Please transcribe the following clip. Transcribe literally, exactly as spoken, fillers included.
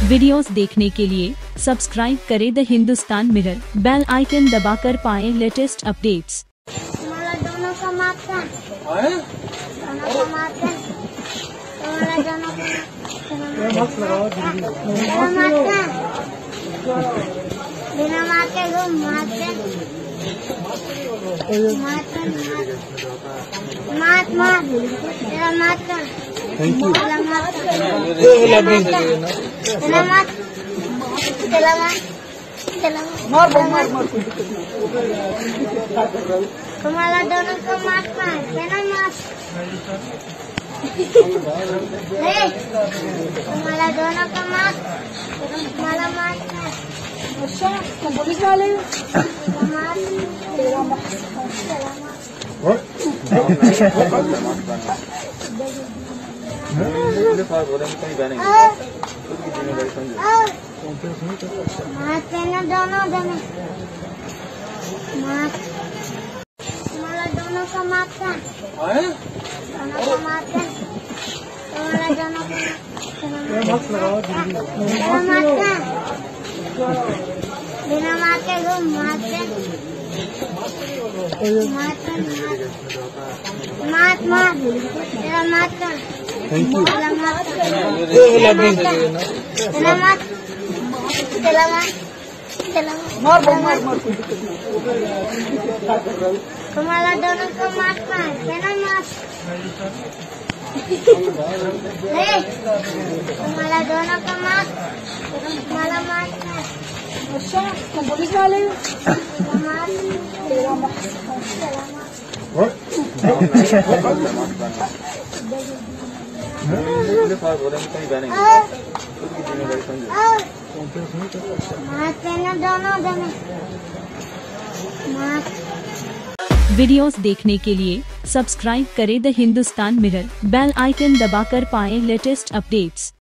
Videos देखने के लिए सब्सक्राइब करें the Hindustan mirror, bell icon दबाकर पाएं लेटेस्ट अपडेट्स। तुम्हारा दोनों का मार्का दोनों का मार्का तुम्हारा दोनों का मार्का बिना मार्के को मारते मारते मार मार तेरा मार्का थैंक यू। तेरा मार्का तेरा मार तेरा मार तेरा मार मार मार तुम्हारा दोनों को मारना है तेरा मार तुम्हारा दोनों को मार तुम्हारा मारना है अच्छा पुलिस वाले मार तेरा मार तेरा मारते ना दोनों दोनों मार तुम्हारा दोनों का मारता दोनों का मारता तुम्हारा दोनों का मारता बिना मारते को मारते मारते मार मार तेरा मारता थैंक यू। तेरा मारता तेरा मार तेरा मार तेरा मार मार मार तुम्हारा दोनों को मारना है तेरा मार तुम्हारा दोनों को मार तुम्हारा मारना है अच्छा पुलिस वाले मार तेरा मार तेरा मारते ना दोनों दोनों मार वीडियोस देखने के लिए सब्सक्राइब करें the Hindustan mirror, bell icon दबाकर पाएं लेटेस्ट अपडेट्स।